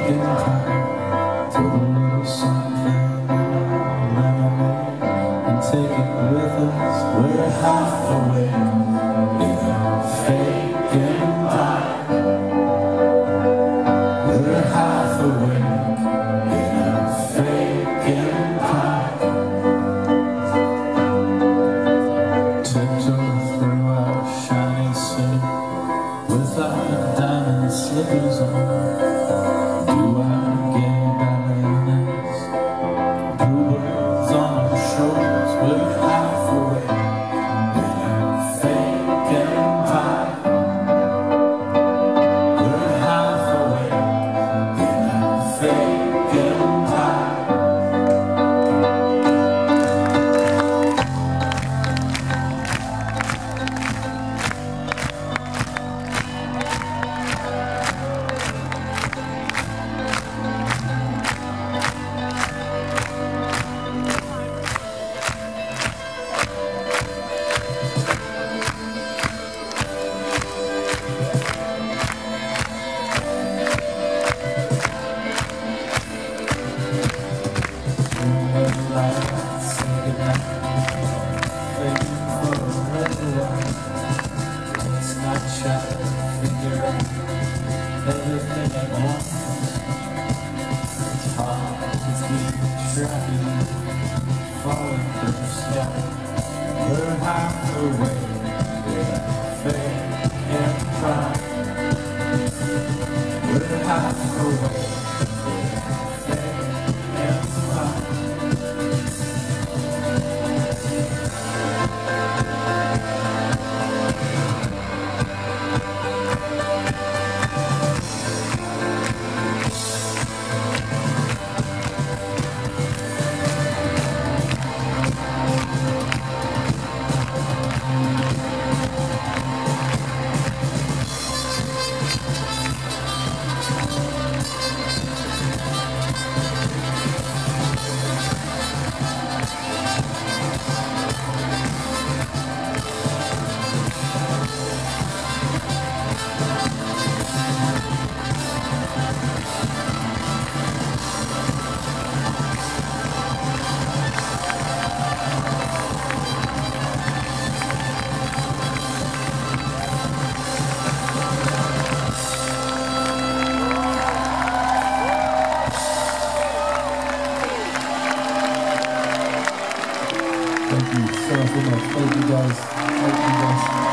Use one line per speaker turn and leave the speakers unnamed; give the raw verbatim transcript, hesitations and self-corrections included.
getting tired. Put a little something in our lemonade and take it with us. We're half awake in a fake empire. We're half awake in a fake empire. Tiptoe through our shiny city with our diamond slippers on. Do our gay ballerinas, bluebirds on our shoulders. We're half awake in a fake empire. We're half awake in a fake empire. Everything at once. It's hard to keep track of you, falling through the sky. We're half awake in a fake empire. We're half awake in a fake empire. Thank you so, so much. Thank you guys. Thank you guys.